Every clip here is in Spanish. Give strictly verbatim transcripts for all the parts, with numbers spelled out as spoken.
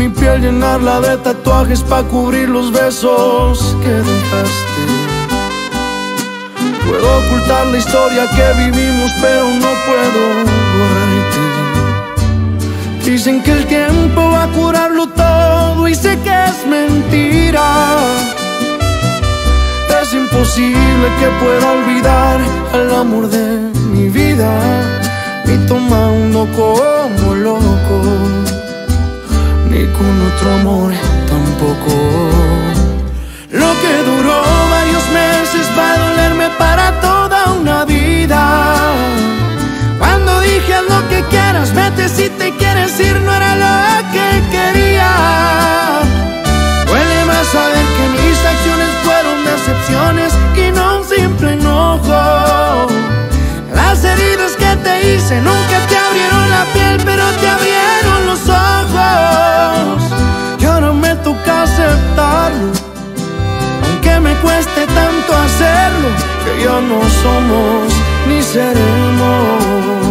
mi piel llenarla de tatuajes pa' cubrir los besos que dejaste. Puedo ocultar la historia que vivimos, pero no puedo borrarte. Dicen que el tiempo va a curarlo todo y sé que es mentira. Es imposible que pueda olvidar al amor de mi vida, ni tomando como loco, ni con otro amor tampoco. Lo que duró varios meses va a dolerme para toda una vida. Cuando dije haz lo que quieras, vete si te quieres ir, no era lo que quería. Duele más saber que mis acciones fueron decepciones y no un simple enojo. Las heridas que te hice nunca te abrieron la piel, pero te abrieron los ojos. Y ahora me toca aceptarlo, aunque me cueste tanto hacerlo, que ya no somos ni seremos.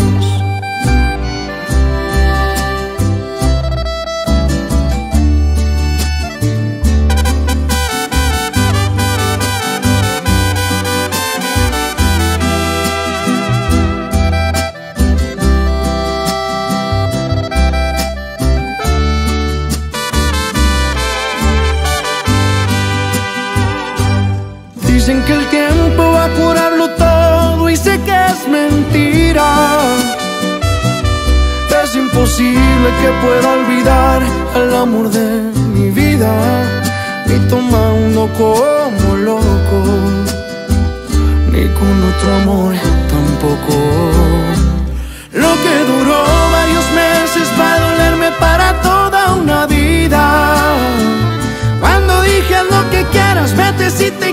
Dicen que el tiempo va a curarlo todo y sé que es mentira. Es imposible que pueda olvidar al amor de mi vida, ni tomando como loco, ni con otro amor tampoco. Lo que duró varios meses va a dolerme para toda una vida. Cuando dije haz lo que quieras, vete si te